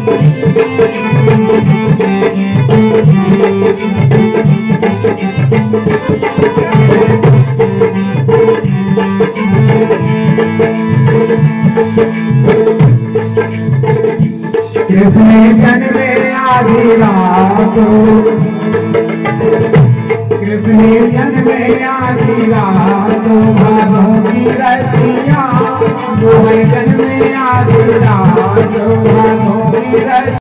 कृष्ण जन्मे आधी रात, कृष्ण जन्मे आधी रात, भादों की रतिया, जन्मे आधी रात, भादों की रतिया।